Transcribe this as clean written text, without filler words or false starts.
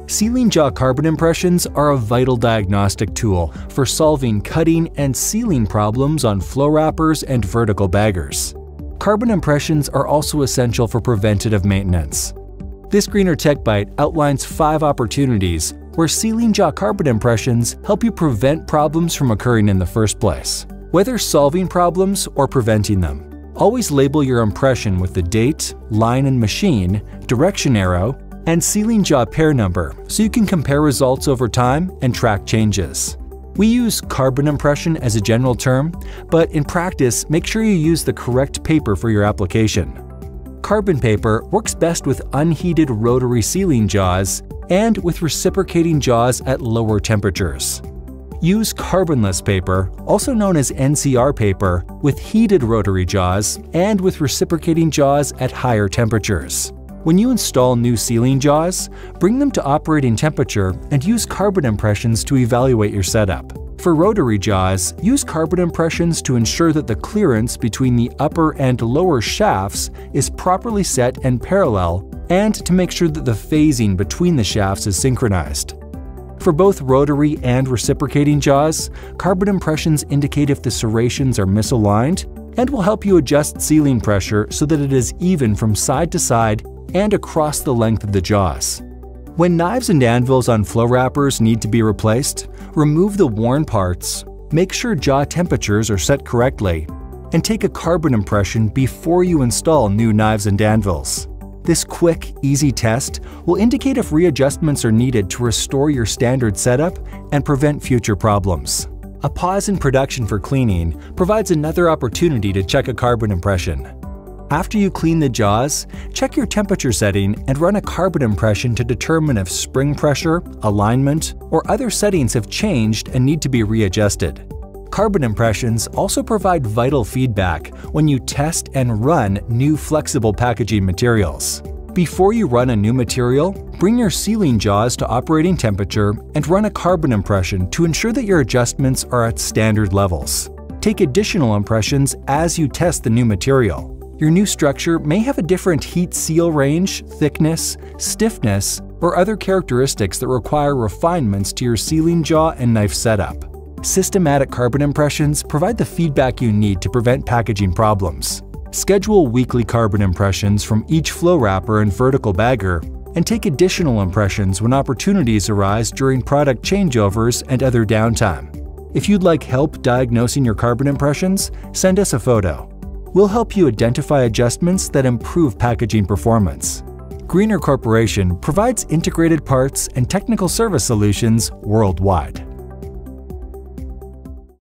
Sealing jaw carbon impressions are a vital diagnostic tool for solving cutting and sealing problems on flow wrappers and vertical baggers. Carbon impressions are also essential for preventative maintenance. This Greener Tech Bite outlines 5 opportunities where sealing jaw carbon impressions help you prevent problems from occurring in the first place. Whether solving problems or preventing them, always label your impression with the date, line and machine, direction arrow, and sealing jaw pair number so you can compare results over time and track changes. We use carbon impression as a general term, but in practice, make sure you use the correct paper for your application. Carbon paper works best with unheated rotary sealing jaws and with reciprocating jaws at lower temperatures. Use carbonless paper, also known as NCR paper, with heated rotary jaws and with reciprocating jaws at higher temperatures. When you install new sealing jaws, bring them to operating temperature and use carbon impressions to evaluate your setup. For rotary jaws, use carbon impressions to ensure that the clearance between the upper and lower shafts is properly set and parallel, and to make sure that the phasing between the shafts is synchronized. For both rotary and reciprocating jaws, carbon impressions indicate if the serrations are misaligned and will help you adjust sealing pressure so that it is even from side to side and across the length of the jaws. When knives and anvils on flow wrappers need to be replaced, remove the worn parts, make sure jaw temperatures are set correctly, and take a carbon impression before you install new knives and anvils. This quick, easy test will indicate if readjustments are needed to restore your standard setup and prevent future problems. A pause in production for cleaning provides another opportunity to check a carbon impression. After you clean the jaws, check your temperature setting and run a carbon impression to determine if spring pressure, alignment, or other settings have changed and need to be readjusted. Carbon impressions also provide vital feedback when you test and run new flexible packaging materials. Before you run a new material, bring your sealing jaws to operating temperature and run a carbon impression to ensure that your adjustments are at standard levels. Take additional impressions as you test the new material. Your new structure may have a different heat seal range, thickness, stiffness, or other characteristics that require refinements to your sealing jaw and knife setup. Systematic carbon impressions provide the feedback you need to prevent packaging problems. Schedule weekly carbon impressions from each flow wrapper and vertical bagger, and take additional impressions when opportunities arise during product changeovers and other downtime. If you'd like help diagnosing your carbon impressions, send us a photo. We'll help you identify adjustments that improve packaging performance. Greener Corporation provides integrated parts and technical service solutions worldwide.